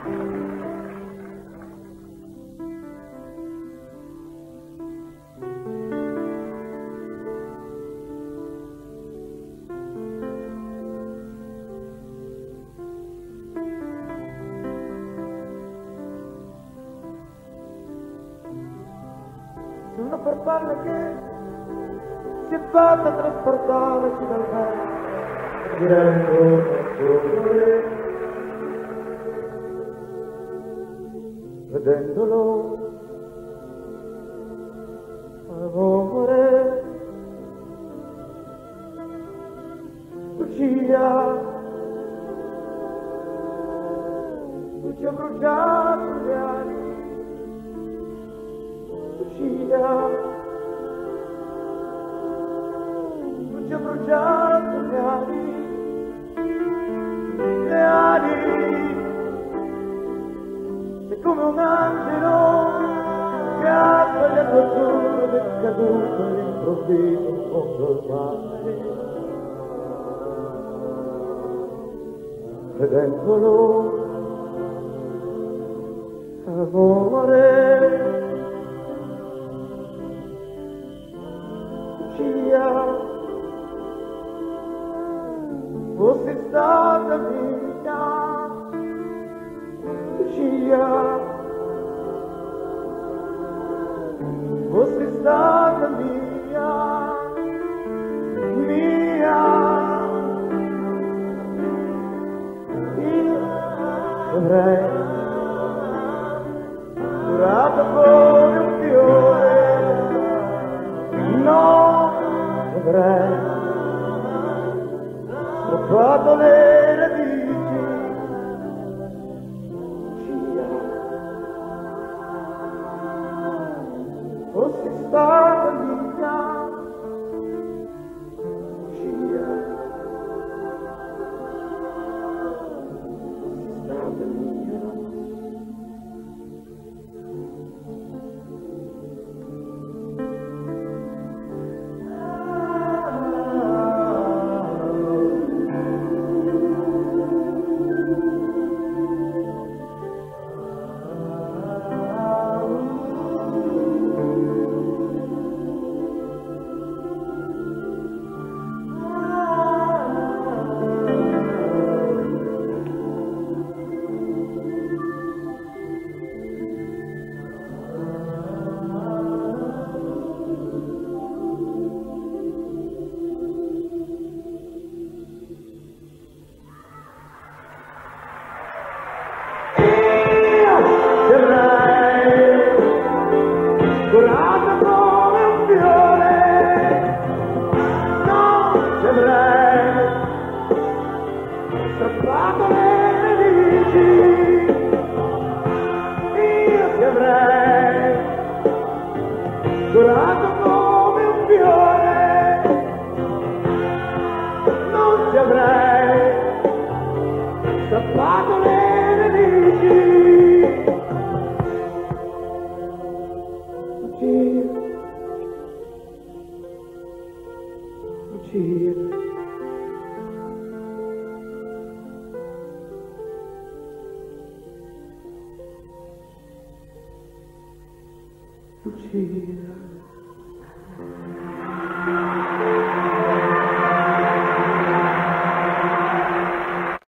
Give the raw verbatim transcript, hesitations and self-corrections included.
Una farfalla che si è fatta trasportare su dal vento, girando sole, vedendolo amore, Lucia, Lucia bruciato gli ali, Lucia, Lucia bruciato le ali, le ali, sei come un angelo che ha sbagliato azzurro ed è caduto all'improvviso in fondo al mare, vedendolo amore, fosse stata mia, Lucia, fosse stata mia, mia, io avrei durato come un fiore, no, avrei strappato le radici, Lucia, fossi stata mia, Lucia, fossi stata mia. Curata come un fiore, non ci avrei strappato le radici, io ti avrei curato come un fiore, non ci avrei strappato le radici. Lucia, Lucia, Lucia.